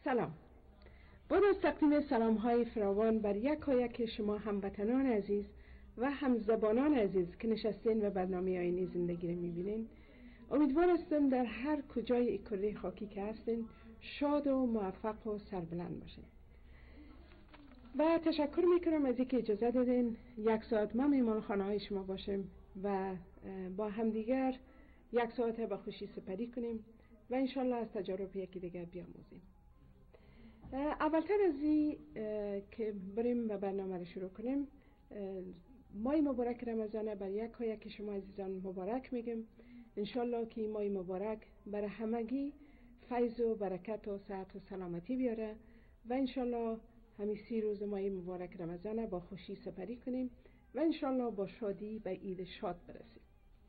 سلام. با تقدیم سلام های فراوان بر یک شما هموطنان عزیز و همزبانان عزیز که نشستین و برنامه آینی زندگی رو میبینین. امیدوار هستم در هر کجای کره خاکی که هستین شاد و موفق و سربلند باشین. و تشکر میکنم از اینکه اجازه دادین یک ساعت ما میهمان خانه های شما باشیم و با همدیگر یک ساعت به خوشی سپری کنیم و انشالله از تجارب یکی دیگر بیاموزیم. اولتر از این که بریم و برنامه رو شروع کنیم، ماه مبارک رمضان بر یک شما عزیزان مبارک میگم. انشالله که این ماه مبارک برای همگی فیض و برکت و صحت و سلامتی بیاره و انشالله همین 30 روز ماه مبارک رمضان با خوشی سپری کنیم و انشالله با شادی به عید شاد برسیم.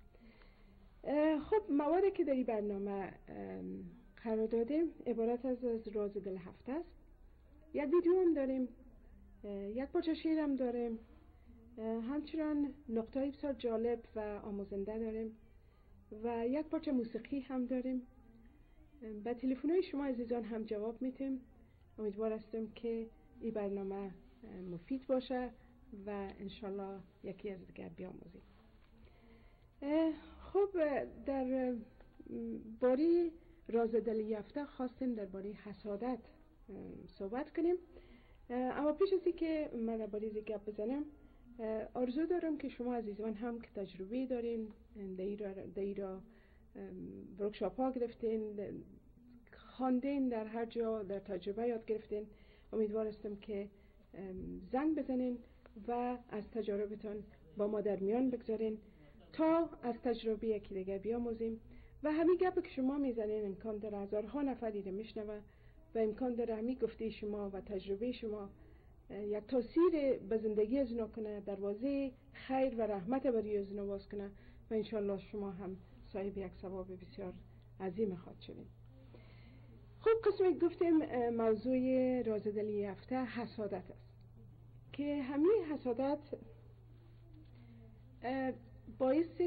خب موادی که در این برنامه قرار دادیم عبارت از راز دل هفته است. یک ویدیو هم داریم، یک پارچه شعر هم داریم، همچنان نکته بسیار جالب و آموزنده داریم و یک پارچه موسیقی هم داریم. به تلفن های شما عزیزان هم جواب میتیم. امیدوار هستم که این برنامه مفید باشه و انشالله یکی از دیگر بیاموزیم. خب در باری راز دل یافته خواستیم در باری حسادت صحبت کنیم، اما پیش از اینکه من باری گپ بزنم آرزو دارم که شما عزیزان هم که تجربه دارین در ایرا ورکشاپ ها گرفتین، خواندین، در هر جا در تجربه یاد گرفتین، امیدوار هستم که زنگ بزنین و از تجربتان با ما در میان بگذارین تا از تجربه یکی دیگر بیاموزیم و همین گپ که شما میزنین امکان داره هزارها نفر دیگه میشنوه و امکان داره همین گفته شما و تجربه شما یک تاثیر به زندگی از اونا کنه، دروازه خیر و رحمت برای از اونا باز کنه و انشالله شما هم صاحب یک ثواب بسیار عظیم خواهد شدین. خب قسم گفتیم موضوع راز دلی هفته حسادت است که همین حسادت باعث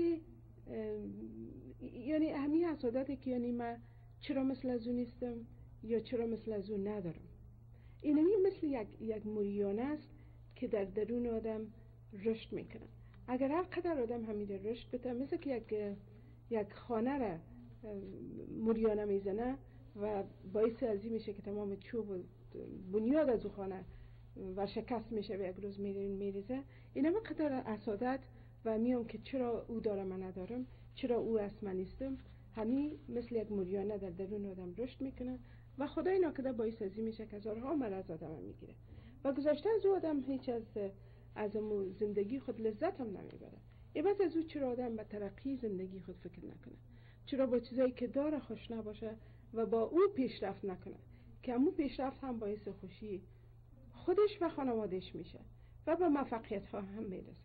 یعنی همین حسادتی که یعنی من چرا مثل از اون نیستم یا چرا مثل از اون ندارم، اینمی مثل یک موریانه است که در درون آدم رشد میکنه. اگر هر قدر آدم همین رشد بده، مثل که یک خانه را موریانه میزنه و باعث ازی میشه که تمام چوب و بنیاد از اون خانه ورشکست میشه و یک روز میریزه. اینمی قدر حسادت و میام که چرا او داره من ندارم، چرا او از من نیستم، همین مثل یک موریانه در درون آدم رشد میکنه و خدای ناکرده باعث ازی میشه که هزارها مرض آدم میگیره و گذشته از او آدم هیچ از زندگی خود لذت هم نمیبره. عوض از او چرا آدم به ترقی زندگی خود فکر نکنه، چرا با چیزایی که داره خوش نباشه و با او پیشرفت نکنه که همون پیشرفت هم باعث خوشی خودش و خانوادش میشه و به موفقیت ها هم میرسه.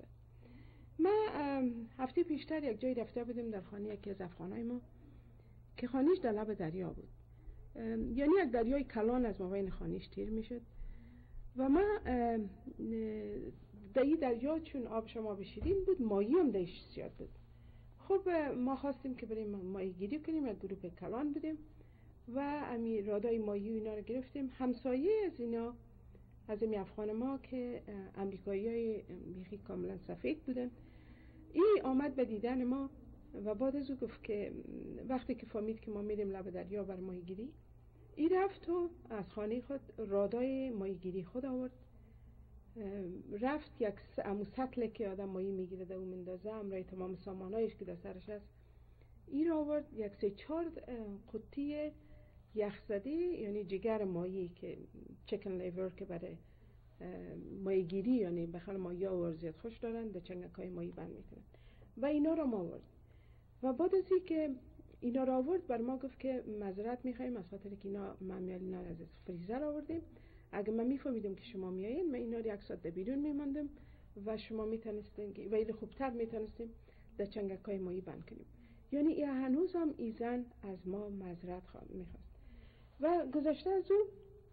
من هفته پیشتر یک جای رفته بودیم در خانه یکی از افغانای ما که خانهش در لب دریا بود، یعنی یک دریای کلان از مابین خانهش تیر میشد و ما در این دریا چون آب شما بشیرین بود، ماهی هم درش زیاد بود. خب ما خواستیم که بریم ماهی گیری کنیم، یک گروه کلان بودیم و امی رادای ماهی اینا رو گرفتیم. همسایه از اینا از این افغان ما که امریکایی های بیخی کاملا سفید بودن، این آمد به دیدن ما و بعد از او گفت که وقتی که فهمید که ما میریم لب دریا بر ماهیگیری، این رفت و از خانه خود رادای ماهیگیری خود آورد، رفت یک امو سطل که آدم ماهی میگیره در اون مندازه امرای تمام سامانایش که در سرش هست، این را آورد یک 3-4 قطی یخزده، یعنی جگر ماهی که چکن لیور که برای ماهیگیری یعنی بخیر ماهی ها ورزیت خوش دارن، در چنگک های ماهی بند میکنن و اینا را ما آورد و بعد از این که اینا را آورد بر ما گفت که معذرت میخوایم از خاطر که اینا ما اینا از فریزر آوردیم، اگه من میفهمیدم که شما میایین من اینا را 1 ساعت بیرون میماندم و شما میتونستین و ایل خوبتر میتونستیم در چنگک های ماهی بند کنیم. یعنی هنوز هم ایزن از ما معذرت میخواست و گذشته از اون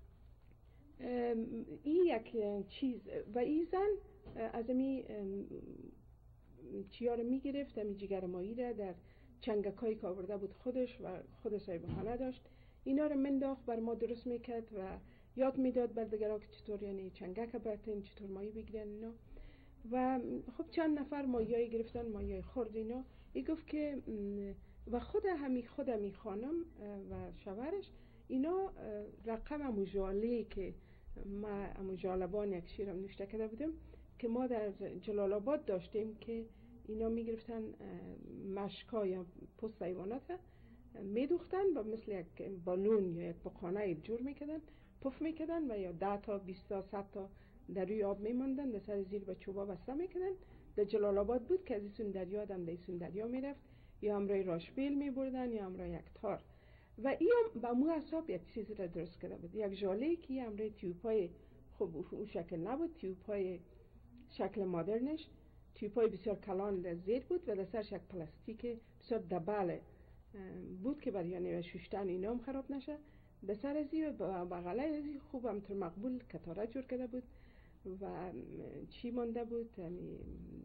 این یک چیز و ایزن از امی چیا رو میگرفت، امی جگر ماهی را در چنگکایی که آورده بود خودش و خود صاحب خانه داشت، اینا رو منداخت بر ما درست میکرد و یاد میداد بر دیگرها که چطور یعنی چنگک برتن، چطور ماهی بگیرن اینا. و خب چند نفر ماهیایی گرفتن، ماهیای خرد اینا. ای گفت که و خود همی خانم و شوهرش اینا رقم امو جاله که ما امو جالبان یک شیرم نوشته کرده بودم که ما در جلال آباد داشتیم که اینا میگرفتن مشکا یا پوست حیوانات میدوختن و مثل یک بالون یا یک بخانه جور میکردن، پف میکردن و یا 10 تا 20 تا 100 تا در روی آب میماندن، در سر زیر به چوبا بسته میکردن. در جلال آباد بود که از ایسون دریا آدم در ایسون دریا میرفت، یا همراه راشبیل میبردن یا همراه یک تار. و این با مو حساب یک چیز را درست کرده بود، یک ژاله که همراه تیوبای، خب اون شکل نبود، تیوبای شکل مدرنش، تیوبای بسیار کلان در زیر بود و در سرش یک پلاستیک بسیار دبل بود که برای یعنی شوشتن اینا هم خراب نشه. در سر ازی و بغله ازی خوب همطور مقبول کتاره جور کرده بود و چی مانده بود یعنی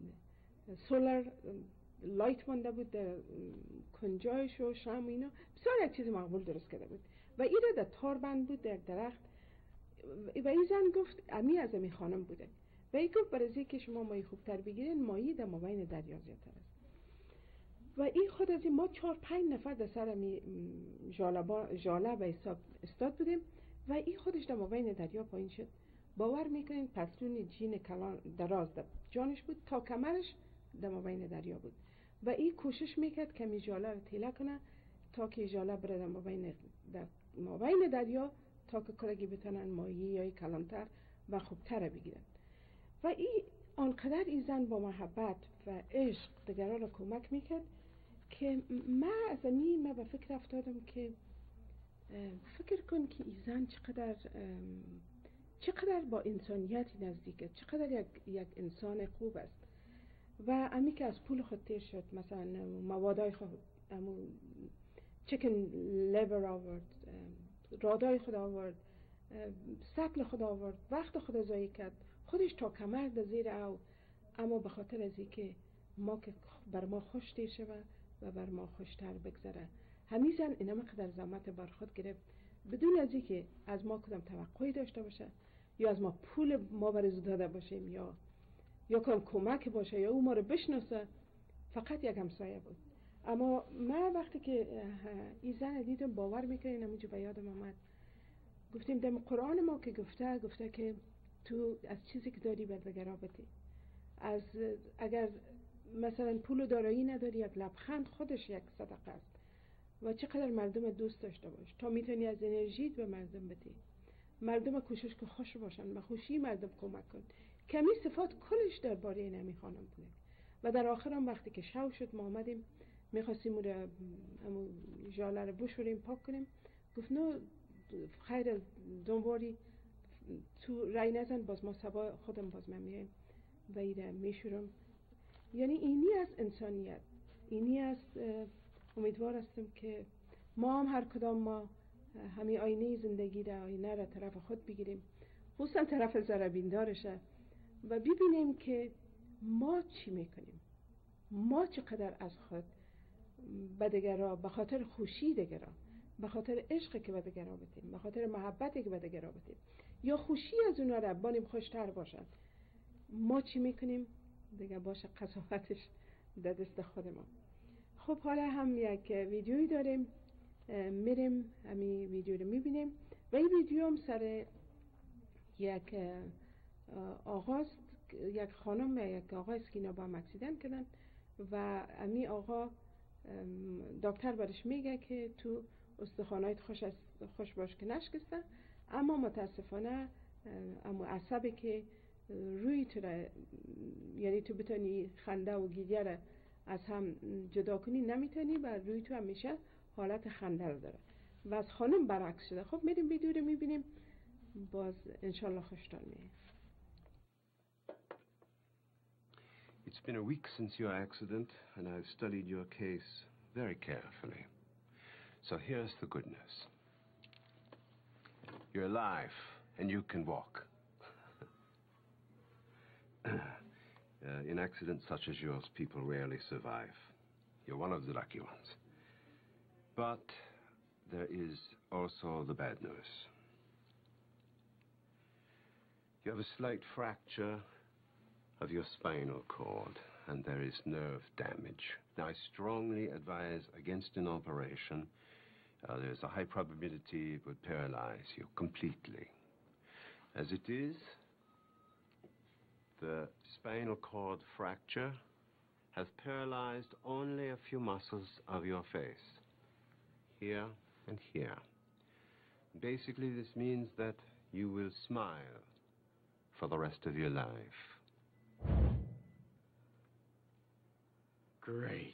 سولر لایت مانده بود در کنجایش و شم اینا، بسیار یک چیز مقبول درست کرده بود و این را در تار بند بود در درخت. و این زن گفت امی از امی خانم بوده و این گفت برای که شما ماهی خوبتر بگیرین ماهی در مابین دریا زیادتر است. و این خود از این ما 4-5 نفر در سر امی جاله به حساب استاد بودیم و این خودش در مابین دریا پایین شد. باور میکنین پتلون جین کلان دراز در جانش بود تا کمرش در مابین دریا بود و این کوشش میکرد که می جاله رو تیله کنه تا که جاله بره در مابین دریا تا که کلگی بتونن ماهی یا کلانتر و خوبتر بگیرن. و این آنقدر این زن با محبت و عشق دیگران را کمک میکرد که من به فکر افتادم که فکر کن که این زن چقدر با انسانیتی نزدیکه، چقدر یک انسان خوب است. و امی که از پول خود تیر شد، مثلا موادای خود چکن لیور آورد، رادای خود آورد، سطل خود آورد، وقت خود ضایع کرد، خودش تا کمر در زیر او، اما به خاطر از اینکه ما که بر ما خوش تیر شود و بر ما خوشتر بگذره. همین زن اینم قدر زحمت بر خود گرفت بدون از اینکه از ما کدام توقعی داشته باشه یا از ما پول ما برای داده باشیم یا کمک باشه یا او ما رو بشناسه، فقط یک همسایه بود. اما من وقتی که این زن دیدم باور میکنین همونجا به یادم آمد، گفتیم در قرآن ما که گفته که تو از چیزی که داری بر دیگران بده. از اگر مثلا پول و دارایی نداری، یک لبخند خودش یک صدقه است. و چقدر مردم دوست داشته باش تا میتونی از انرژیت به مردم بدی. مردم کوشش که خوش باشن، به خوشی مردم کمک کن. کمی صفات کلش درباره نمی خانم بوده. و در آخر هم وقتی که شو شد ما آمدیم میخواستیم اون ژاله رو بشوریم پاک کنیم، گفت نه خیر دنباری تو رای نزن، باز ما سبا خودم باز من میایم و ایره میشورم. یعنی اینی از انسانیت، اینی از امیدوار هستم که ما هم هر کدام ما همین آینه زندگی را، آینه را طرف خود بگیریم، خصوصا طرف ذره دارشه و ببینیم که ما چی میکنیم، ما چقدر از خود به دیگران به خاطر خوشی دیگران، به خاطر عشقی که به دیگران بدیم، به خاطر محبتی که به دیگران بدیم یا خوشی از اونا را بانیم خوشتر باشن، ما چی میکنیم دیگه باشه قضاوتش در دست خود ما. خب حالا هم یک ویدیویی داریم، میریم همین ویدیو رو میبینیم و این ویدیو هم سر یک آغاز، یک خانم و یک آقایست که اینا با هم اکسیدنت کردن و امی آقا دکتر برش میگه که تو استخوانایت خوش باش که نشکسته، اما متاسفانه اما عصبی که روی تو یعنی تو بتونی خنده و گریه را از هم جدا کنی نمیتونی و روی تو همیشه حالت خنده رو داره و از خانم برعکس شده. خب میریم ویدیو رو میبینیم، باز انشالله خوشتان میه. It's been a week since your accident, and I've studied your case very carefully. So here's the good news. You're alive, and you can walk. In accidents such as yours, people rarely survive. You're one of the lucky ones. But there is also the bad news. You have a slight fracture of your spinal cord, and there is nerve damage. Now, I strongly advise against an operation. There's a high probability it would paralyze you completely. As it is, the spinal cord fracture has paralyzed only a few muscles of your face, here and here. Basically, this means that you will smile for the rest of your life. Great.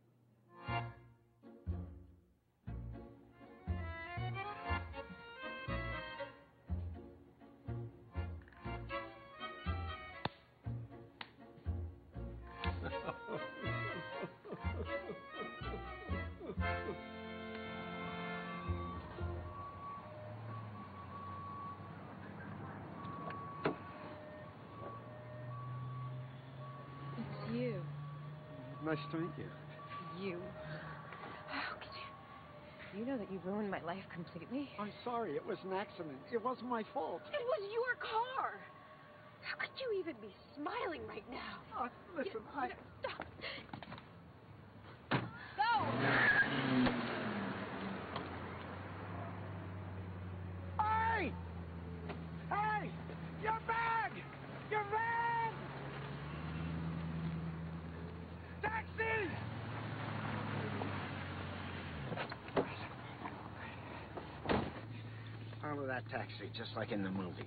It's you. Nice to meet you. You. How could you? You know that you ruined my life completely. I'm sorry, it was an accident. It wasn't my fault. It was your car. How could you even be smiling right now? Listen, Stop. Go! Hey! Hey! Your bag! Your van! Taxi! Follow that taxi, just like in the movies.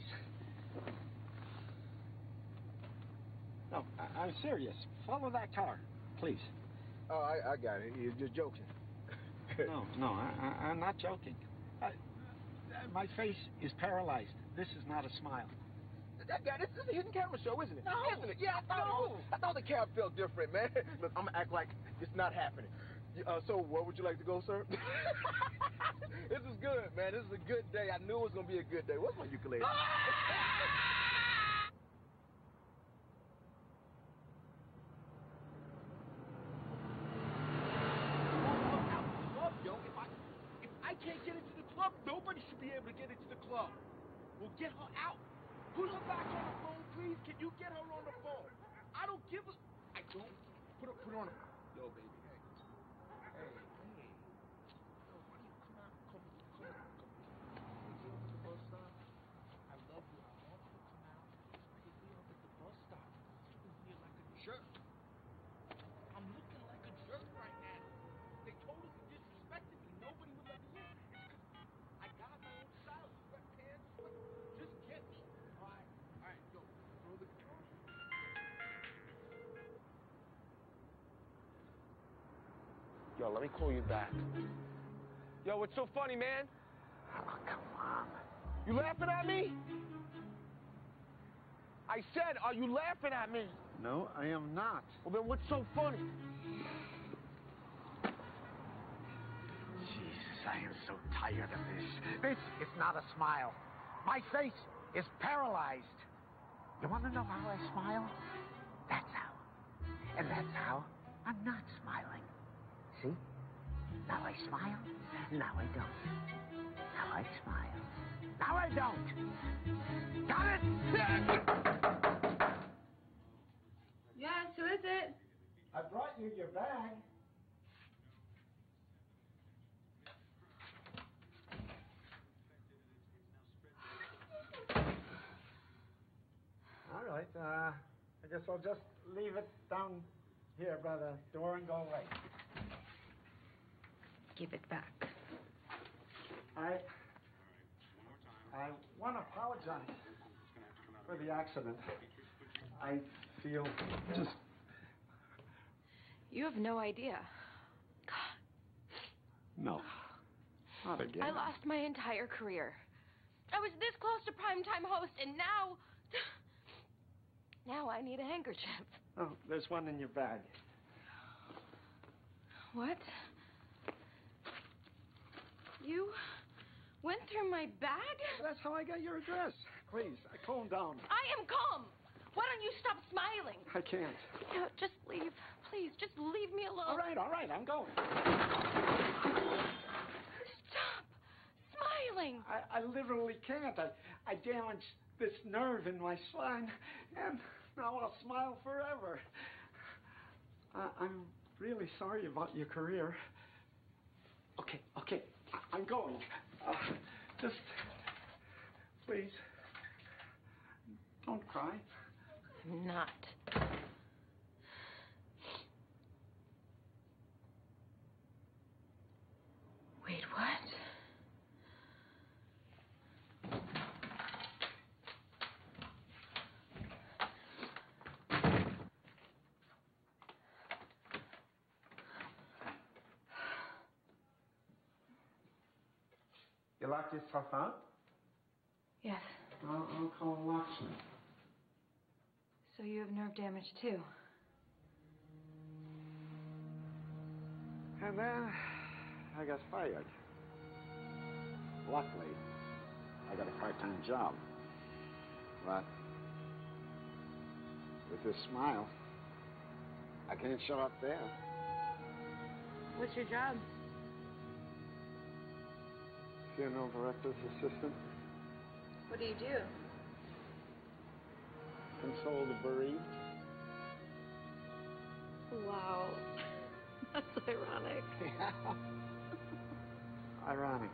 No, I'm serious. Follow that car, please. Oh, I got it. You're just joking. No, I'm not joking. My face is paralyzed. This is not a smile. This is a hidden camera show, isn't it? No. Isn't it? Yeah, I thought the cab felt different, man. Look, I'm gonna act like it's not happening. So, where would you like to go, sir? This is good, man. This is a good day. I knew it was gonna be a good day. What's my ukulele? If I can't get into the club, nobody should be able to get into the club. Well, get her out. Put her back on the phone, please. Can you get her on the phone? I don't give a... I don't. Put her on the... Yo, baby. Hey. Yo, why don't you come out? Come. Take you over to the bus stop. I love you. I want you to come out. Pick me up at the bus stop. I'm sitting here like a jerk. I'm looking like a jerk right now. They totally disrespected me. Nobody would let me in. It's 'cause I got my own style. Sweatpants. Just get me. All right, yo. Throw the car. Yo, let me call you back. Yo, what's so funny, man? Oh, come on. You laughing at me? I said, are you laughing at me? No, I am not. Well, then what's so funny? Jesus, I am so tired of this. This is not a smile. My face is paralyzed. You want to know how I smile? That's how. And that's how I'm not smiling. See? Now I smile. Now I don't. Now I smile. Now I don't. Got it? Yes, who is it? I brought you your bag. All right, I guess I'll just leave it down here by the door and go away. Give it back. I want to apologize for the accident. I feel just... You have no idea. No. Not again. I lost my entire career. I was this close to primetime host, and now... Now I need a handkerchief. Oh, there's one in your bag. What? You went through my bag? That's how I got your address. Please, calm down. I am calm. Why don't you stop smiling? I can't. No, just leave. Please, just leave me alone. All right, I'm going. Stop. crying. I literally can't. I damaged this nerve in my spine, and now I'll smile forever. I'm really sorry about your career. Okay, I'm going. Just, please, don't cry. I'm not. Wait, what? You locked yourself out? Yes. I'll call Lakshmi. So you have nerve damage too? And then I got fired. Luckily, I got a part-time job. But with this smile, I can't show up there. What's your job? Funeral director's assistant. What do you do? Console the bereaved. Wow. That's ironic. Yeah. Ironic.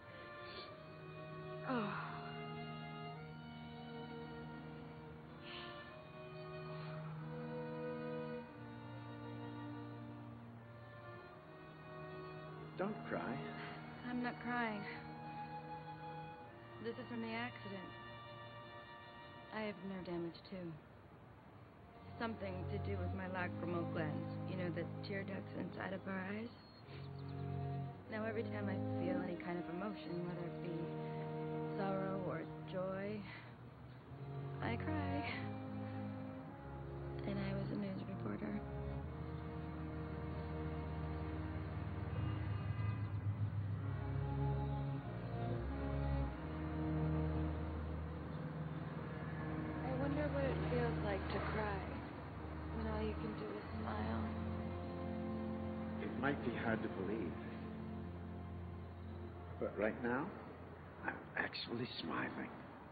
Oh. Don't cry. I'm not crying. This is from the accident. I have nerve damage too. Something to do with my lacrimal glands. You know, the tear ducts inside of our eyes? Now every time I feel any kind of emotion, whether it be sorrow or joy, I cry. And I was a news reporter. I wonder what it feels like to cry when all you can do is smile. It might be hard to believe. But right now, I'm actually smiling.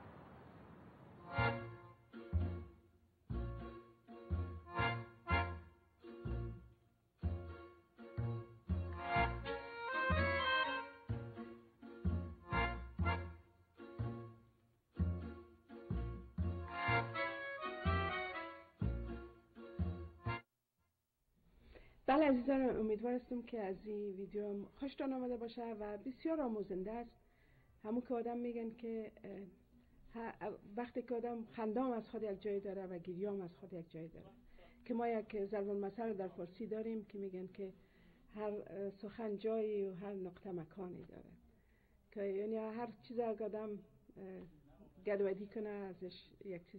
بله عزیزان، امیدوار هستم که از این ویدیو خوشتان آمده باشه و بسیار آموزنده است. همون که آدم میگن که وقتی که آدم خندام از خود یک جای داره و گریام از خود یک جای داره، که ما یک ضرب المثل در فارسی داریم که میگن که هر سخن جایی و هر نقطه مکانی داره، که یعنی هر چیز اگر آدم گدودی کنه ازش یک چیز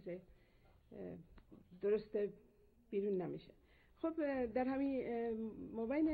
درست بیرون نمیشه. خب در همین مابین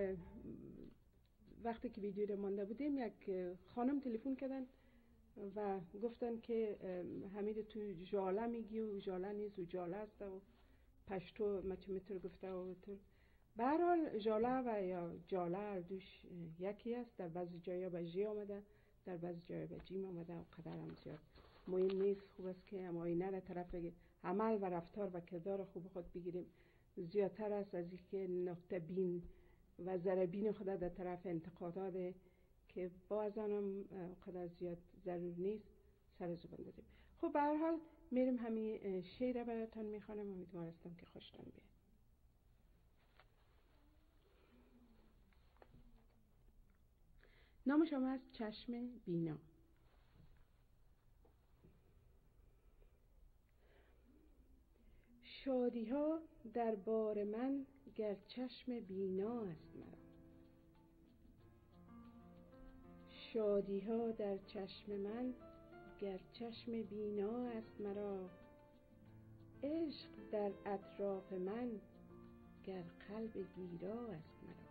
وقتی که ویدیو رو مانده بودیم، یک خانم تلفن کردن و گفتن که حمید تو جاله میگی و جاله نیست و جاله است و پشتو متر گفته و به هر حال جاله و یا جاله دوش یکی است. در بعضی جایا به جی آمده، در بعضی جایا به جیم آمده و قدر هم زیاد مهم نیست. خوب است که اما اینه را طرف عمل و رفتار و کردار خوب خود بگیریم زیادتر است از اینکه نقطه بین و ذره خود در طرف انتقادات که باز هم قدر زیاد ضرور نیست سر زبان دادیم. خب به هر حال میرم همین شعر براتون میخوانم. امیدوار هستم که خوشتون بیاد. نام شما است چشم بینا. شادی ها در بار من گر چشم بینا است مرا. شادی ها در چشم من گر چشم بینا است مرا. عشق در اطراف من گر قلب گیرا است مرا.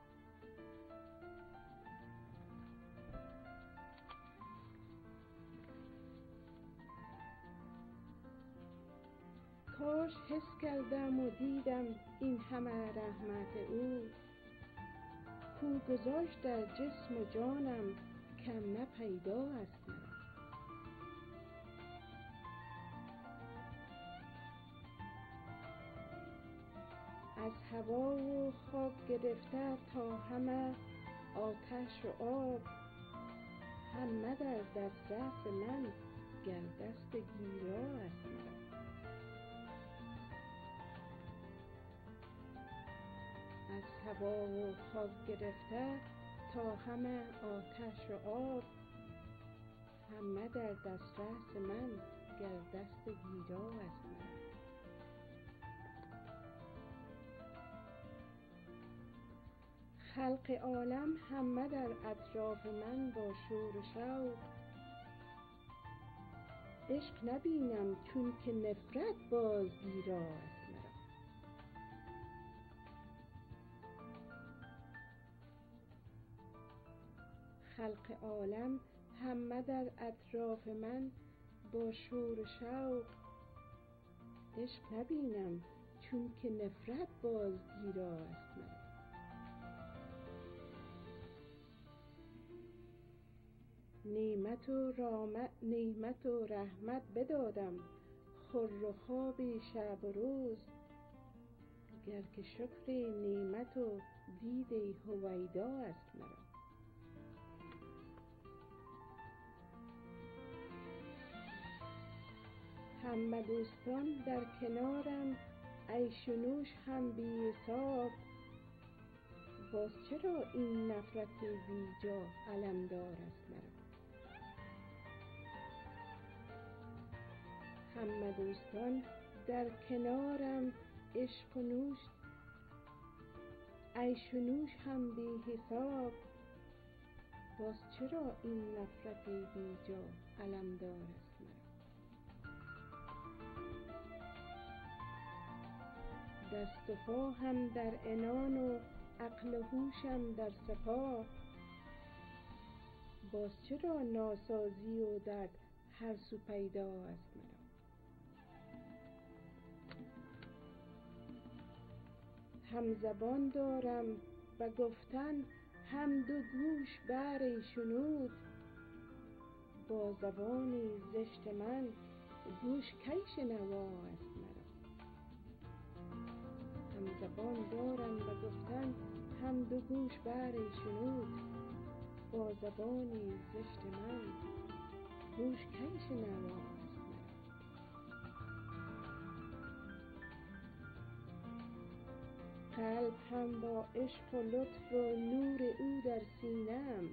کاش حس کردم و دیدم این همه رحمت او، کو گذاشت در جسم و جانم کم نه پیدا است مرا. از هوا و خاک گرفته تا همه آتش و آب، همه در دسترس من گر دست گیرا است مرا. از هوا و خاک گرفته تا همه آتش و آب، همه در دسترس من گر دست گیرا است مرا. خلق عالم همه در اطراف من با شور و شوق، عشق نبینم چون که نفرت بازگیرا است مرا. خلق عالم همه در اطراف من با شور و شوق، عشق نبینم چون که نفرت بازگیرا است مرا. نعمت و رحمت بدادم خور و خواب شب و روز، گر که شکر نعمت و دید هویدا است مرا. همه دوستان در کنارم عیش و نوش هم بی حساب، باز چرا این نفرت بیجا علمدار است مرا. همه دوستان در کنارم عشق و نوش عیش و نوش هم بی حساب، باز چرا این نفرت بیجا علمدار است مرا. دست و پا هم در عنان و عقل و هوشم در سپاه، باز چرا ناسازی و درد هر سو پیدا است مرا. هم زبان دارم و گفتن هم دو گوش بهر شنود، با زبان زشت من گوش کی شنوا است مرا. هم زبان دارم و گفتن هم دو گوش بهر شنود، با زبان زشت من گوش کی شنوا است مرا. قلب هم با عشق و لطف و نور او در سینه‌ام،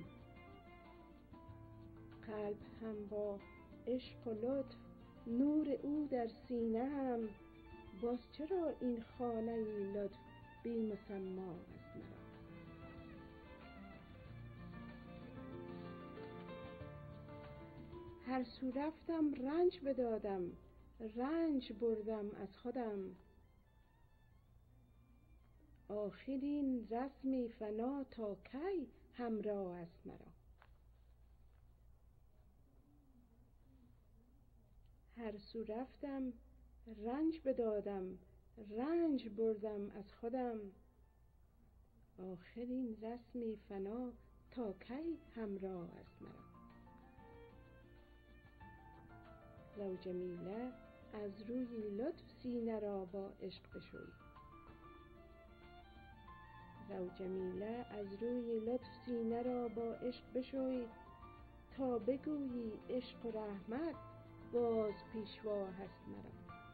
قلب هم با عشق و لطف نور او در سینه‌ام، باز چرا این خانه لطف بی مسما است مرا. هر سو رفتم رنج بدادم رنج بردم از خودم، آخر این رسم فنا تا کی همراه است مرا. هر سو رفتم رنج بدادم رنج بردم از خودم، آخر این رسم فنا تا کی همراه است مرا. رو جمیله از روی لطف سینه را با عشق بشوی، رو جمیله از روی لطف سینه را با عشق بشوی، تا بگویی عشق و رحمت باز پیشوا هست مرا.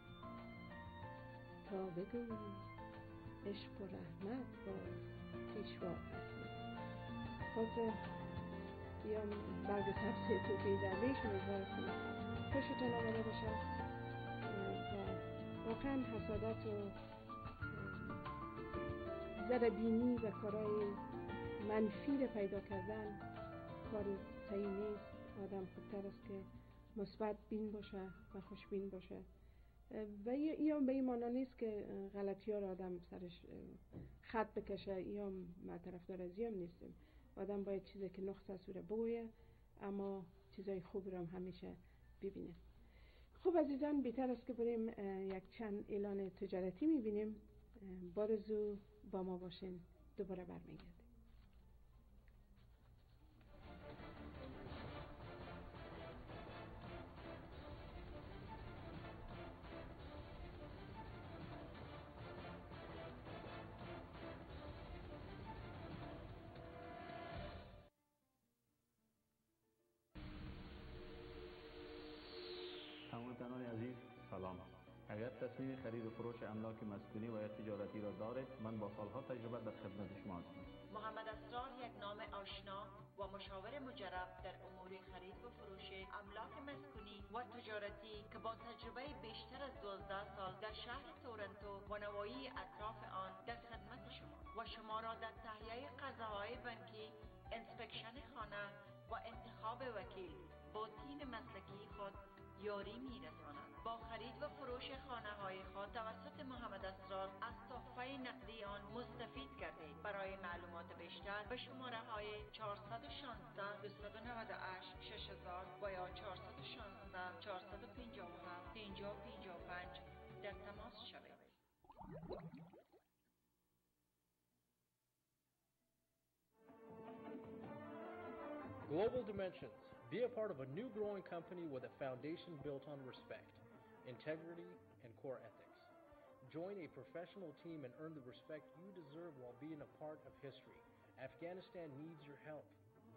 تا بگویی عشق و رحمت باز پیشوا هست مرا. خب بیام برگ سبز توفیق درویش امیدوارم خوشتون آمده باشه و واقعا حسادت و ذره‌بینی و کارهای منفی رو پیدا کردن کار صحیح نیست. آدم خوبتر است که مثبت بین باشه و خوشبین باشه و یا به این معنا نیست که غلطی ها رو آدم سرش خط بکشه، یا ما طرفدار از هم نیستیم. آدم باید چیزی که نقص است رو بگویه، اما چیزای خوب رو هم همیشه ببینه. خب عزیزان، بهتر است که بریم یک چند اعلان تجارتی میبینیم. بارزو با ما باشین، دوباره برمیگردیم. تصمیم خرید و فروش املاک مسکونی و یا تجارتی را دارید، من با سالها تجربه در خدمت شما هستم. محمد اسرار یک نام آشنا و مشاور مجرب در امور خرید و فروش املاک مسکونی و تجارتی که با تجربه بیشتر از 12 سال در شهر تورنتو و نواحی اطراف آن در خدمت شما و شما را در تهیه قضاهای بانکی، انسپکشن خانه و انتخاب وکیل با تیم مسلکی خود یاری می‌رساند. با خرید و فروش خانه‌های خود توسط محمد اسرار از تحفه نقدی آن مستفید گردید. برای معلومات بیشتر به شماره‌های 416 298 6000 و یا 416 457 5055 در تماس شوید. Global Dimensions. Be a part of a new growing company with a foundation built on respect, integrity, and core ethics. Join a professional team and earn the respect you deserve while being a part of history. Afghanistan needs your help.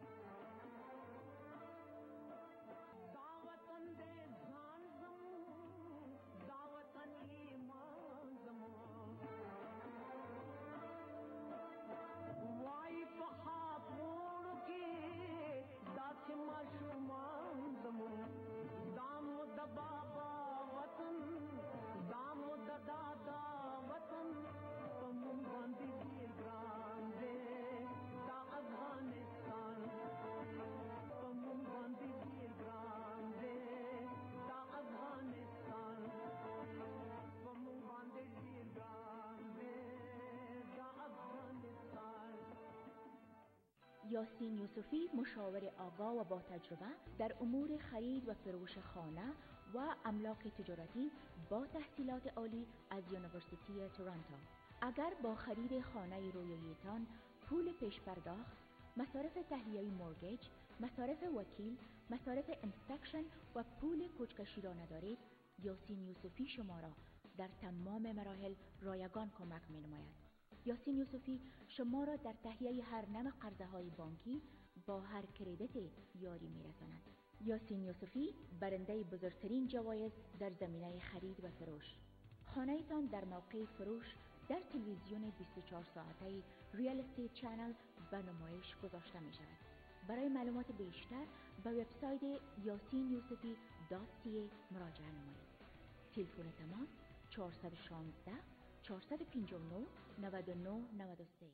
یاسین یوسفی مشاور آگاه و با تجربه در امور خرید و فروش خانه و املاک تجارتی با تحصیلات عالی از یونیورسیتی تورنتو. اگر با خرید خانه رویاییتان پول پیش پرداخت، مصارف تهیه مورگیج، مصارف وکیل، مصارف انسپکشن و پول کوچکشی را ندارید، یاسین یوسفی شما را در تمام مراحل رایگان کمک می نماید. یاسین یوسفی شما را در تهیه هر نوع قرضه‌های بانکی با هر کریدیت یاری می‌رساند. یاسین یوسفی برنده بزرگترین جوایز در زمینه خرید و فروش. خانه‌تان در موقع فروش در تلویزیون 24 ساعته ریال استیت چنل به نمایش گذاشته می‌شود. برای معلومات بیشتر به وبسایت yasinyousfi.ca مراجعه نمایید. تلفن تماس 416 459 9993.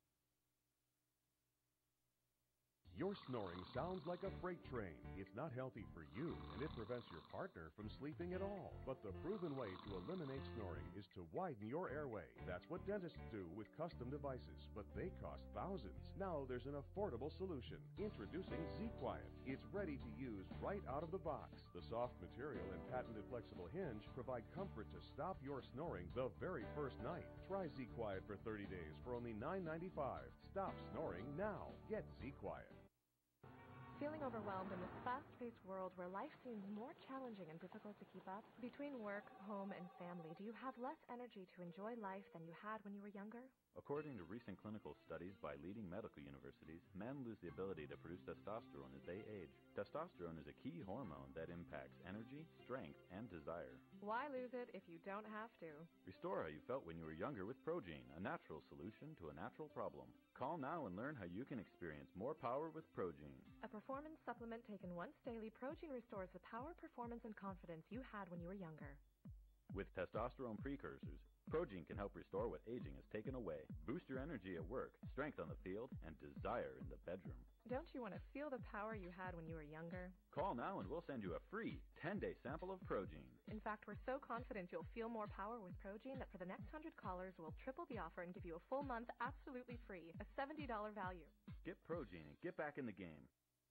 Your snoring sounds like a freight train. It's not healthy for you, and it prevents your partner from sleeping at all. But the proven way to eliminate snoring is to widen your airway. That's what dentists do with custom devices, but they cost thousands. Now there's an affordable solution. Introducing Z-Quiet. It's ready to use right out of the box. The soft material and patented flexible hinge provide comfort to stop your snoring the very first night. Try Z-Quiet for 30 days for only $9.95. Stop snoring now. Get Z-Quiet. Feeling overwhelmed in this fast-paced world where life seems more challenging and difficult to keep up? Between work, home, and family, do you have less energy to enjoy life than you had when you were younger? According to recent clinical studies by leading medical universities, men lose the ability to produce testosterone as they age. Testosterone is a key hormone that impacts energy, strength, and desire. Why lose it if you don't have to? Restore how you felt when you were younger with Progene, a natural solution to a natural problem. Call now and learn how you can experience more power with Progene. A performance supplement taken once daily, Progene restores the power, performance, and confidence you had when you were younger. With testosterone precursors, Progene can help restore what aging has taken away, boost your energy at work, strength on the field, and desire in the bedroom. Don't you want to feel the power you had when you were younger? Call now and we'll send you a free 10-day sample of Progene. In fact, we're so confident you'll feel more power with Progene that for the next 100 callers, we'll triple the offer and give you a full month absolutely free, a $70 value. Get Progene and get back in the game.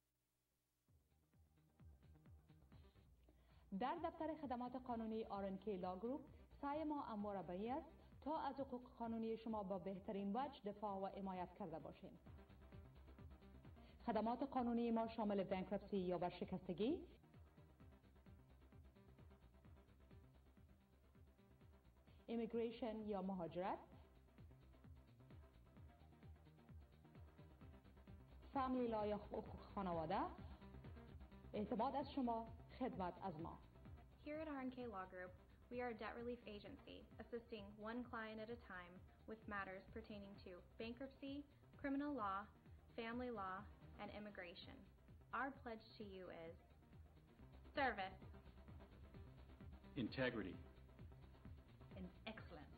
در دفتر خدمات قانونی آرنکی لاگروپ سعی ما همواره به این است تا از حقوق قانونی شما با بهترین وجه دفاع و حمایت کرده باشیم. خدمات قانونی ما شامل بانکرپسی یا ورشکستگی، ایمیگریشن یا مهاجرت، فامیلی لا یا حقوق خانواده، اعتماد از شما، خدمت از ما. Here at R&K Law Group, We are a debt relief agency assisting one client at a time with matters pertaining to bankruptcy, criminal law, family law, and immigration. Our pledge to you is service, integrity, and excellence.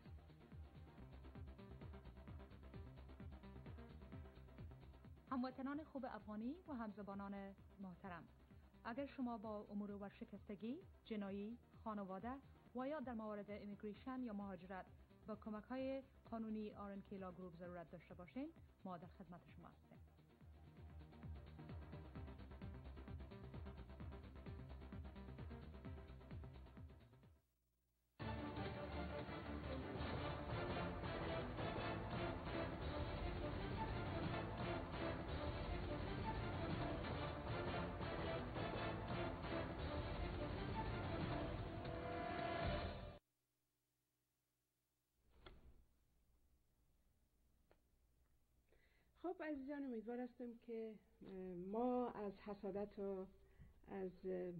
هموطنان خوب افغانی و همزبانان محترم، اگر شما با امور ورشکستگی، جنایی، خانواده و یا در موارد ایمیگریشن یا مهاجرت با کمک‌های قانونی RNK Law Group ضرورت داشته باشین، ما در خدمت شما هستیم. خب عزیزان، امیدوار هستم که ما از حسادت و از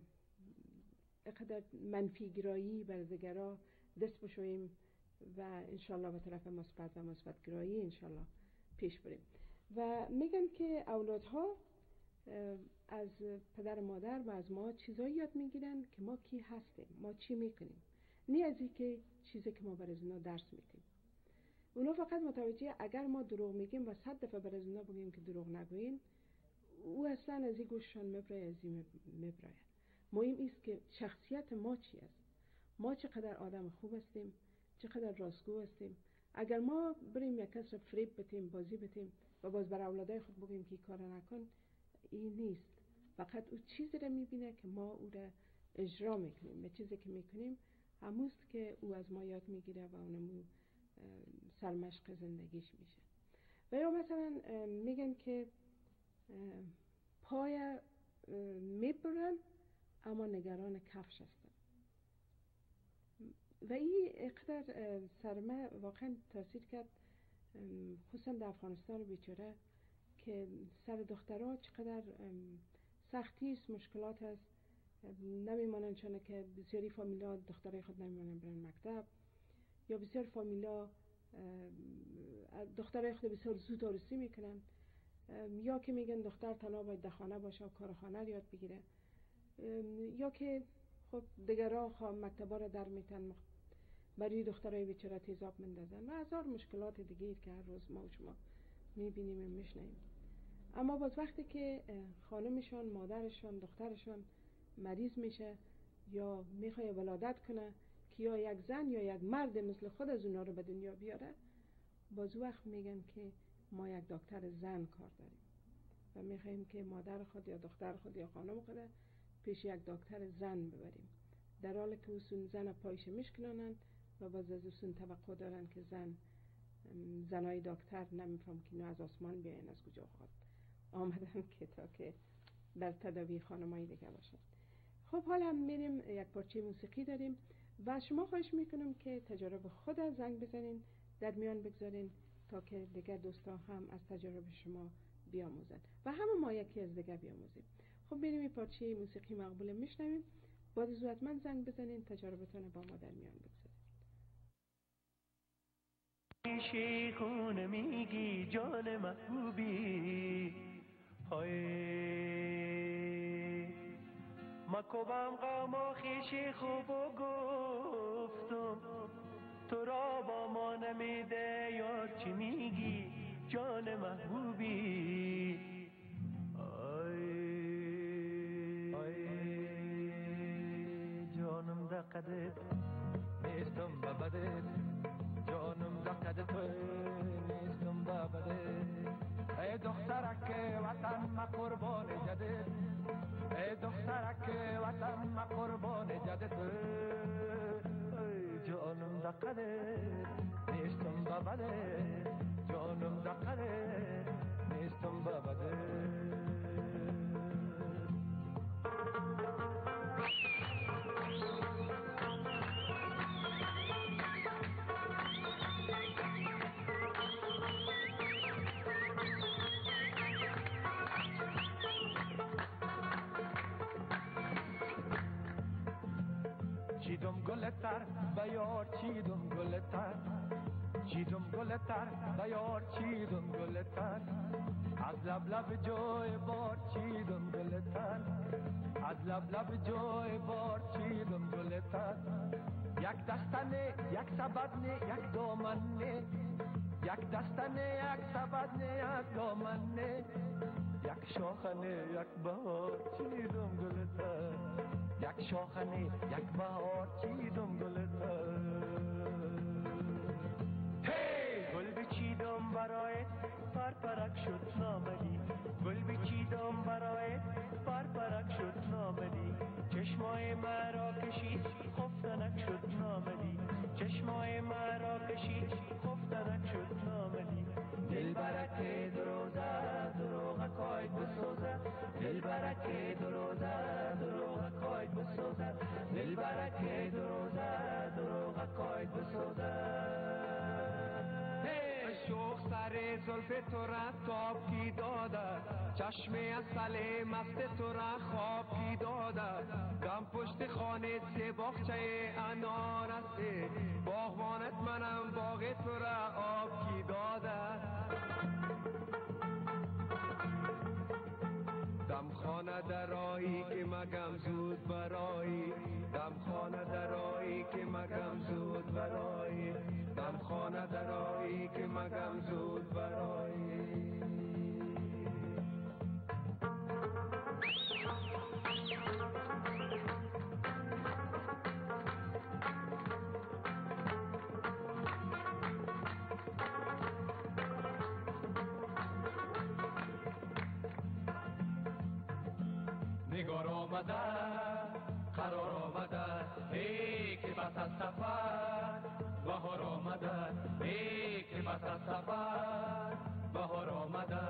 اقدر منفیگرایی بر دیگران دست بشویم و انشالله به طرف مثبت و مثبتگرایی انشالله پیش بریم. و میگن که اولادها از پدر و مادر و از ما چیزایی یاد میگیرن که ما کی هستیم، ما چی میکنیم، نه از این که چیزی که ما برای اونا درس میدیم. اونا فقط متوجه اگر ما دروغ میگیم و 100 دفعه برای اونا بگیم که دروغ نگوین، او اصلا از این گوششان میبره، از این میبره. مهم است که شخصیت ما چی است، ما چقدر آدم خوب هستیم، چقدر راستگو هستیم. اگر ما بریم یک کس رو فریب بتیم، بازی بتیم و باز بر اولادای خود بگیم که کار نکن، این نیست. فقط او چیزی رو میبینه که ما او رو اجرا میکنیم. به چیزی که میکنیم هموست که او از ما یاد میگیره و اونمو سرمشق زندگیش میشه. و یا مثلا میگن که پای میبرن اما نگران کفش هستن. و این اقدر سرمه واقعا تاثیر کرد، خصوصا در افغانستان بیچاره، که سر دخترها چقدر سختی است، مشکلات هست. نمیمانن چونه که بسیاری فامیلا دخترای خود نمیمانن برن مکتب، یا بسیار فامیلا دخترای خود بسیار زود عروسی میکنن، یا که میگن دختر تنها باید در خانه باشه و کار خانه یاد بگیره، یا که خب دیگرها مکتبا رو در میتن برای دخترای بیچاره تیزاب مندازن و هزار مشکلات دیگه که هر روز ما و شما میبینیم و میشنیم. اما باز وقتی که خانمشان، مادرشان، دخترشان مریض میشه یا میخواد ولادت کنه که یا یک زن یا یک مرد مثل خود از اونا رو به دنیا بیاره، باز وقت میگن که ما یک دکتر زن کار داریم و میخوایم که مادر خود یا دختر خود یا خانم خود پیش یک دکتر زن ببریم، در حالی که اون زن پایش میشکنانند و باز از اون توقع دارن که زنای دکتر نمیفهم که اینا از آسمان بیاین، از کجا خود آمدن که تا که در تداوی خانمای دیگه باشن. خب حالا میریم یک پارچه موسیقی داریم و شما خواهش میکنم که تجارب خود از زنگ بزنین، در میان بگذارین تا که دیگر دوستا هم از تجارب شما بیاموزن و همه ما یکی از دیگر بیاموزیم. خب میریم این پارچه موسیقی مقبول میشنویم، بعد از حتما زنگ بزنین، تجاربتون با ما در میان بگذارین. شیخون میگی جان محبوبی های مکوبم غم خیشی خوب و گفتم تو را با ما نمیده یار چی میگی جان محبوبی ای جانم دقدت نیستم ببدت جانم دقدت نیستم ببدت ای دخترک وطن ما قربان جدت ای دخترک وطن ما قربان جدت ای جانم دقدت نیستم ببدت جانم دقدت نیستم ببدت چیدم گلتر بیار چیدم گلتر چیدم گلتر بیار چیدم گلتر از لب لب جای بار چیدم گلتر از لب لب جای بار چیدم گلتر یک دستنه یک سبدنه یک دامنه یک دستنه یک سبدنه یک دامنه یک شاخنه یک بهار چیدم گلتر یک شاخنه یک بهار چیدم گلتر گل بچیدم برایت پرپرک شد نامدی گل بچیدم برایت پرپرک شد نامدی چشمای مرا کشید خفتنک شد نامدی چشمای مرا کشید خفتنک شد نامدی دل برکه دروزه دروغ کاید بسوزه دل برکه دروزه دروغ کاید بسوزه دل برکه دروزه دروغ کاید بسوزه شوخ سر زلف تو را تاب کی داده چشم اصل مست تو را خواب کی داده دم پشت خانه سه باغچه انار است باغبانت منم باغ تو را آب کی داده دم خانه درایی که مگم زود برایی دم خانه درایی که مگم زود برایی دم خانه درایی که مگم زود برایی نگار آمده قرار آمده ای که پس از سفر بهار آمده ای که پس از سفر بهار آمده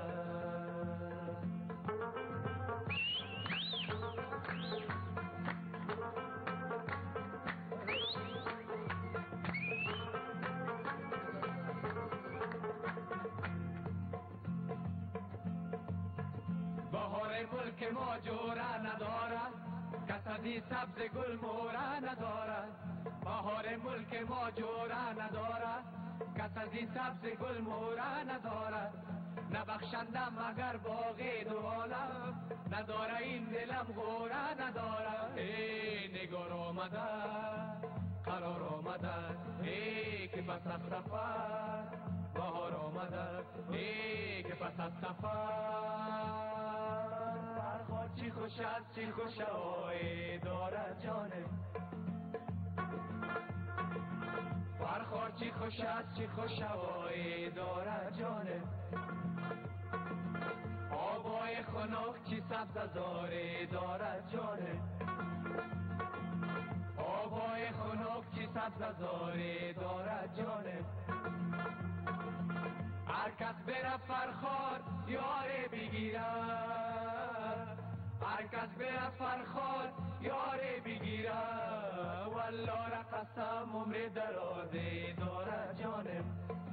بهار ملک ما جوره ندارد کسدی سبز گل موره ندارد بهار ملک ما جوره ندارد کسدی سبز گل موره ندارد نبخشندم مگر باغ دو عالم نداره این دلم غوره نداره ای نگار آمده قرار آمده ای که پس از سفر بهار آمده ای که پس از سفر فرخواد چی خوش است چی خوش هوایی دارد جانم فرخواد چی خوش است چی خوش هوایی دارد جانم آبای خنک چی سبز زاری دارد جانم آبای خنک چی سبز زاری دارد جانم هر کس بره فرخار یاره بگیرد هر کس بره فرخار یاره بگیرد والله را قسم عمر درازی دارد جانم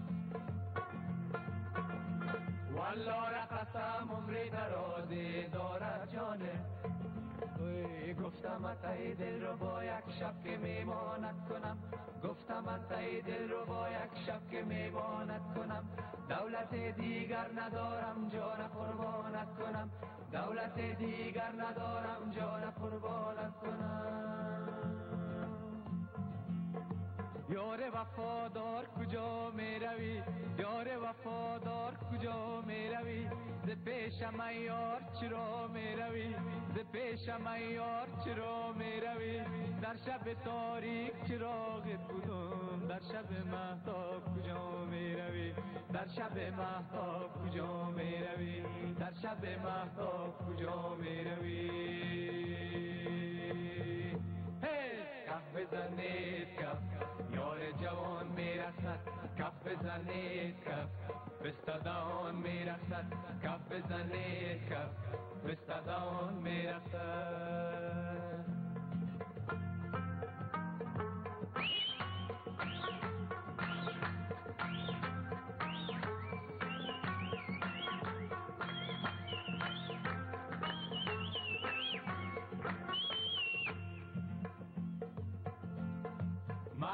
والله را قسم عمر درازی دارد جانم گفتم اتای دل رو با یک شب که میمانت کنم گفتم اتای دل رو با یک شب که میمانت کنم دولت دیگر ندارم جان قربانت کنم دولت دیگر ندارم جان قربانت کنم یار وفادار کجا می روی یار وفادار کجا می روی ز پیشم ای یار چرا می روی ز پیشم ای یار چرا می روی در شب تاریک چراغت بودم در شب مهتاب کجا می روی در شب مهتاب کجا می روی در شب مهتاب کجا می روی کف بزنید کف یار جوان میرسد کف بزنید کف بستدان میرسد کف بزنید کف بستدان میرسد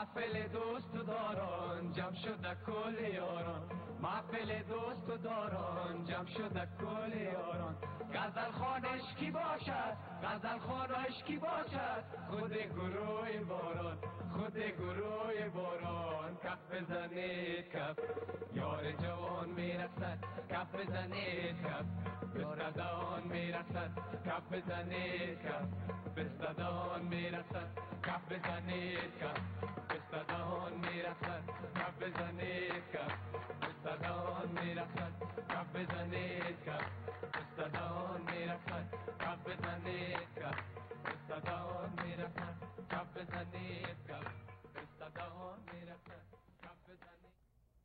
محفل دوست و داران جمع شده کل یاران محفل دوست و داران جمع شده کل یاران غزل خوانش کی باشد غزل خوانش کی باشد خود گروه باران خود گروه باران کف بزنید کف یار جوان میرسد کف بزنید کف بستدان میرسد کف بزنید کف بستدان میرسد کف بزنید کف بستدان میرسد کف بزنید کف بستدان میرسد کف بزنید کف بستدان میرسد کف بزنید کف بستدان میرسد کف بزنید کف بستدان میرسد کف بزنید.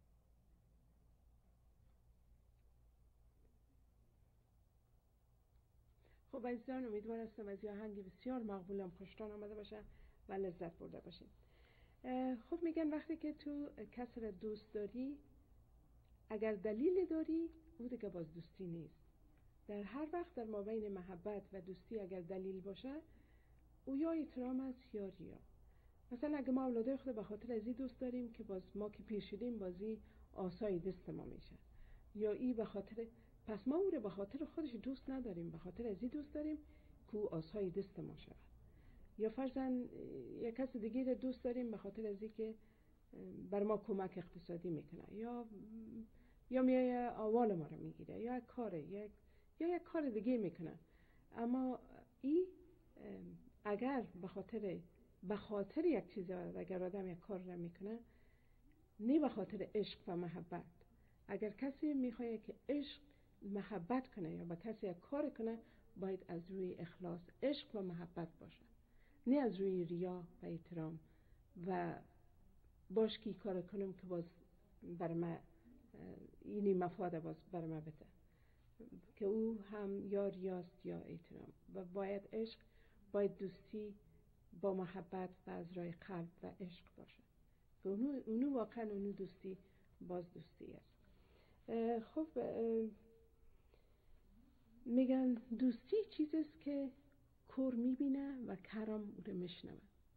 خب عزیزان، امیدوار هستم از این آهنگ بسیار مقبولم خوشتان آمده باشه و لذت برده باشید. خب میگن وقتی که تو کسی را دوست داری، اگر دلیل داری او دیگه باز دوستی نیست. در هر وقت در مابین محبت و دوستی اگر دلیل باشه، او یا احترام است یا ریا. مثلا اگه ما اولادای خود به خاطر ازی دوست داریم که باز ما که پیر شدیم بازی آسای دست ما میشه، یا ای به خاطر، پس ما او رو به خاطر خودش دوست نداریم، به خاطر ازی دوست داریم که او آسای دست ما شود. یا فرضاً یک کس دیگه رو دوست داریم به خاطر ازی که بر ما کمک اقتصادی میکنه، یا میایه آوال ما رو میگیره، یا یک کار دیگه میکنه. اما ای اگر به خاطر یک چیز، اگر آدم یک کار را میکنه نه به خاطر عشق و محبت، اگر کسی میخواد که عشق محبت کنه یا با کسی یک کار کنه، باید از روی اخلاص عشق و محبت باشه، نه از روی ریا و احترام و باش که کار کنم که باز بر ما اینی مفاد باز بر ما بده، که او هم یا ریاست یا احترام. و باید عشق، باید دوستی با محبت و از رای قلب و عشق باشه که اونو واقعا اونو دوستی باز دوستی است. خب میگن دوستی چیزیست که کور میبینه و کرم او رو میشنوه.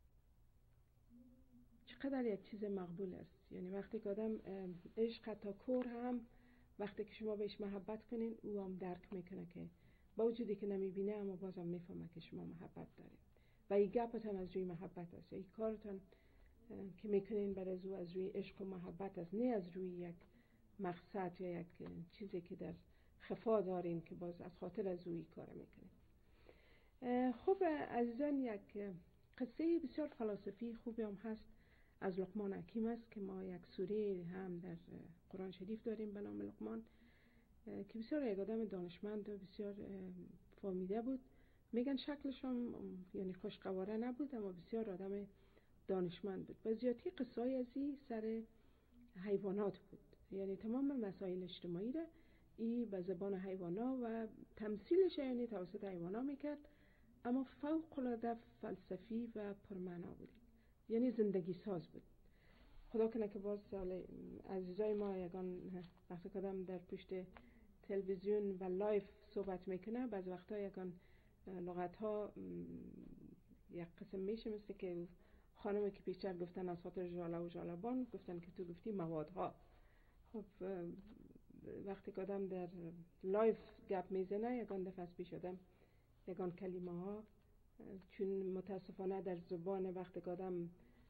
چقدر یک چیز مقبول است. یعنی وقتی که آدم عشق حتی کور هم وقتی که شما بهش محبت کنین، او هم درک میکنه که با وجودی که نمیبینه اما بازم میفهمه که شما محبت دارید و این گپتان از روی محبت است. این کارتان که میکنین بر از او از روی عشق و محبت است، نه از روی یک مقصد یا یک چیزی که در خفا دارین که باز از خاطر از اوی کار میکنین. خب عزیزان، یک قصه بسیار فلسفی خوبی هم هست از لقمان حکیم است که ما یک سوره هم در قرآن شریف داریم به نام لقمان که بسیار یک آدم دانشمند و بسیار فهمیده بود. میگن شکلش هم یعنی خوشقواره نبود اما بسیار آدم دانشمند بود و زیادی قصای ازی سر حیوانات بود. یعنی تمام مسائل اجتماعی را ای به زبان حیوانا و تمثیلش یعنی توسط حیوانا میکرد، اما فوق العاده فلسفی و پرمعنا بود، یعنی زندگی ساز بود. خدا کنه که باز سال عزیزای ما یگان وقتی کدام در پشت تلویزیون و لایف صحبت میکنه، بعض وقتا یگان لغت ها یک قسم میشه مثل که خانمی که پیشتر گفتن از خاطر ژاله و ژالبان گفتن که تو گفتی موادها. خب وقتی که آدم در لایف گپ میزنه یگان دفعه از پیش آدم یگان کلمه ها، چون متاسفانه در زبان وقتی که آدم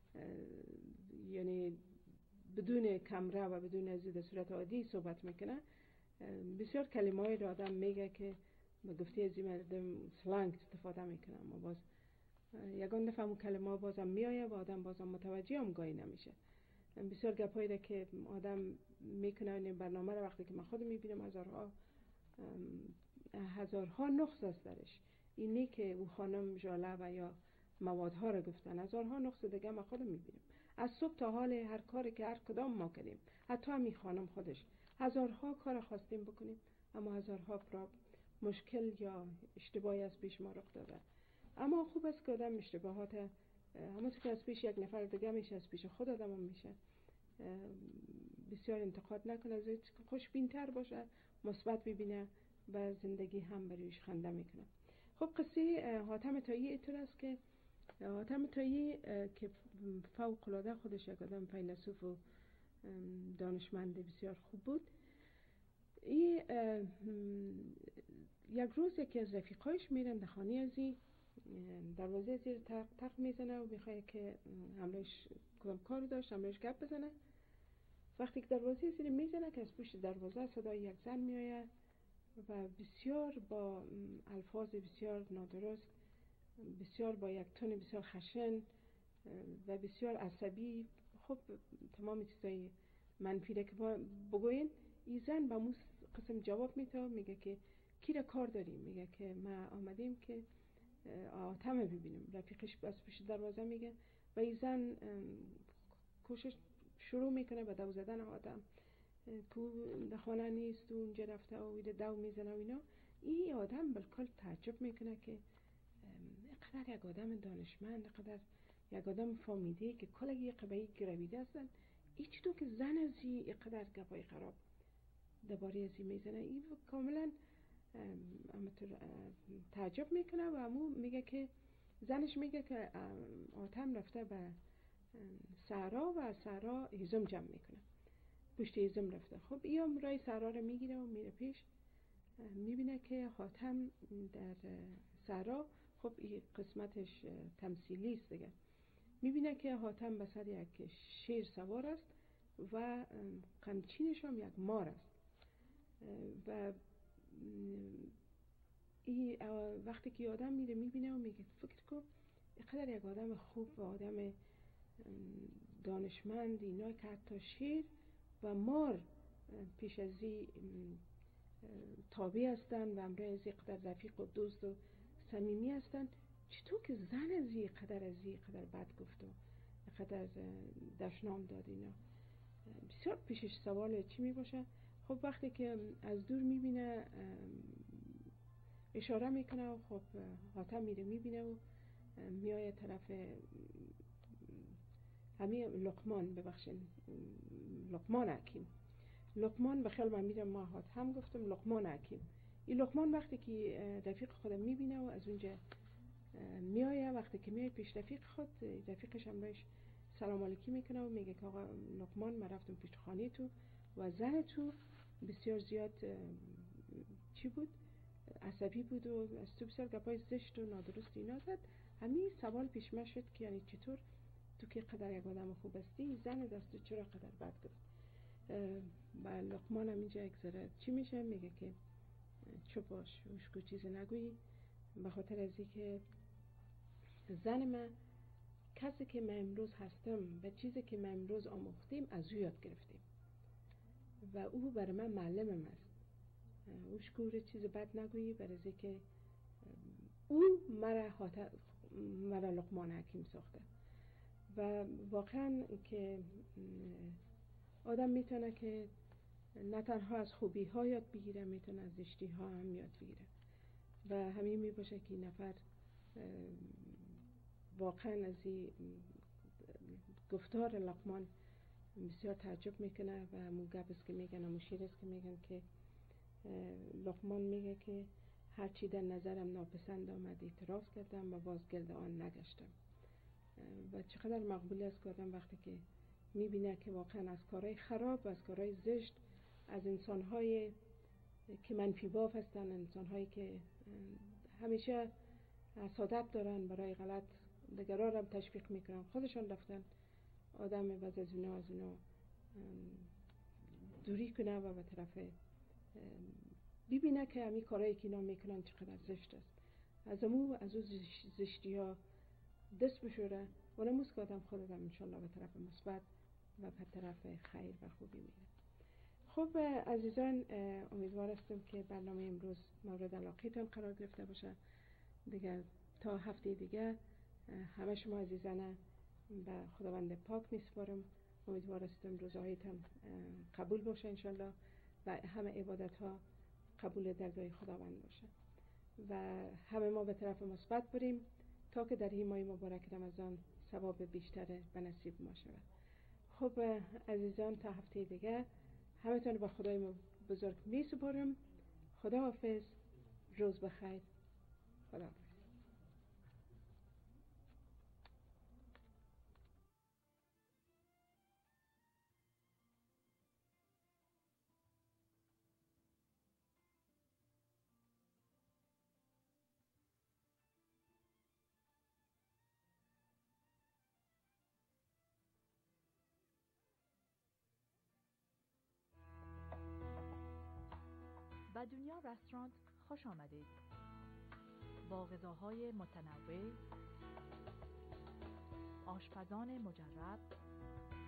یعنی بدون کمره و بدون ازید صورت عادی صحبت میکنه، بسیار کلمه های را آدم میگه که گفتی از این مردم سلنگ استفاده میکنه، اما باز یگان دفعه اون کلمه ها بازم میایه و آدم بازم متوجه هم گاهی نمیشه. بسیار گپایی را که آدم میکنه این برنامه را وقتی که من خود میبینم هزارها نقص است درش. اینی که او خانم ژاله و یا موادها را گفتن، هزارها نقص دیگه من خودم میبینم. از صبح تا حال هر کاری که هر کدام ما کنیم، حتی همین خانم خودش هزارها کار خواستیم بکنیم اما هزارها مشکل یا اشتباهی از پیش ما رخ داده. اما خوب است که آدم اشتباهات همون که از پیش یک نفر دیگه میشه از پیش خود آدم هم میشه، بسیار انتقاد نکنه، از خوشبین‌تر باشه، مثبت ببینه و زندگی هم برویش خنده میکنه. خب قصه حاتم طایی اینطور است که حاتم طایی که فوق العاده خودش یک آدم فیلسوف و دانشمند بسیار خوب بود، این یک روز یکی از رفیقایش میرن در خانه ازی، دروازه زیر تق میزنه و میخواه که همراهش کدام کار داشت، همراهش گپ بزنه. وقتی که دروازه زیر میزنه که از پشت دروازه صدای یک زن میآید و بسیار با الفاظ بسیار نادرست، بسیار با یک تون بسیار خشن و بسیار عصبی، خب تمام چیزای منفی که بگوین، این زن با مو قسم جواب میده، میگه که کی را کار داریم؟ میگه که ما آمدیم که حاتم ببینیم. رفیقش از پشت دروازه میگه و این زن کوشش شروع میکنه به دو زدن حاتم که در خانه نیست و اونجا رفته و دو میزنه و اینا. این آدم بالکل تعجب میکنه که اینقدر یک آدم دانشمند، اینقدر یک آدم فهمیده که کل یک قبیله گرویده هستن، این چطور که زن ازی اینقدر گپای خراب درباره ازی میزنه؟ این کاملا تعجب میکنه و امو میگه که زنش میگه که حاتم رفته به صحرا و صحرا هیزم جمع میکنه، پشت هیزم رفته. خب این رای صحرا رو میگیره و میره پیش، میبینه که حاتم در صحرا، خب این قسمتش تمثیلی است دیگه، میبینه که حاتم به سر یک شیر سوار است و قمچینش هم یک مار است. و این وقتی که آدم میره میبینه و میگه فکر کن اینقدر یک آدم خوب و آدم دانشمند اینا که حتی شیر و مار پیش ازی تابع هستن و امروز ازی قدر رفیق و دوست و صمیمی هستن، چطور که زن ازی قدر بد گفت و قدر دشنام داد اینا؟ بسیار پیشش سوال چی می باشه؟ خب وقتی که از دور میبینه اشاره میکنه و خب حاتم میره میبینه و میایه طرف همین لقمان حکیم. لقمان بخیل من میرم، ما حاتم گفتم لقمان حکیم. این لقمان وقتی که رفیق خودم میبینه و از اونجا میایه، وقتی که میایه پیش رفیق خود، رفیقش هم بهش سلام علیکی میکنه و میگه که آقا لقمان، من رفتم پشت خانه تو و زن تو بسیار زیاد چی بود؟ عصبی بود و از تو بسیار گپای زشت و نادرست اینا زد. همین سوال پیش من شد که یعنی چطور تو که قدر یک آدم خوب هستی، زن دست چرا قدر بد گفت؟ و لقمان هم اینجا یک ذره چی میشه؟ میگه که چوب باش، اوشکو چیز نگویی، به خاطر ازی که زن من، کسی که من امروز هستم و چیزی که من امروز آموختیم از او یاد گرفتیم و او برای من معلمم است. اوشکو چیز بد نگویی، برای ازی که او مرا لقمان حکیم ساخته. و واقعا که آدم میتونه که نه تنها از خوبی ها یاد بگیره، میتونه از زشتی ها هم یاد بگیره و همین میباشه که نفر واقعا از این گفتار لقمان بسیار تعجب میکنه و همون گپ است که میگن، همون شیر است که میگن که لقمان میگه که هرچی در نظرم ناپسند آمد اعتراف کردم و باز گرد آن نگشتم. و چقدر مقبول است که آدم وقتی که میبینه که واقعا از کارهای خراب و از کارهای زشت، از انسانهای که منفی باف هستن، انسانهایی که همیشه حسادت دارن، برای غلط دیگران هم تشویق میکنن، خودشان رفتن آدم از اونا دوری کنه و به طرف ببینه که همین کارهایی که اینا میکنن چقدر زشت است، از او زشتی ها دست بشوره و نموز که آدم خود آدم انشالله به طرف مثبت و به طرف خیر و خوبی میره. خب عزیزان، امیدوار هستم که برنامه امروز مورد علاقتان قرار گرفته باشه. دیگه تا هفته دیگه همه شما عزیزان به خداوند پاک میسپارم. امیدوار هستم روزهایتان قبول باشه انشالله و همه عبادت ها قبول درگاه خداوند باشه و همه ما به طرف مثبت بریم تا که در این ماه مبارک رمضان ثواب بیشتر به نصیب ما شود. خب عزیزان، تا هفته دیگه همه تان با خدای بزرگ می سپارم. خدا حافظ، روز بخیر، خدا حافظ. و دنیا رستوران خوش آمدید. با غذاهای متنوع، آشپزان مجرب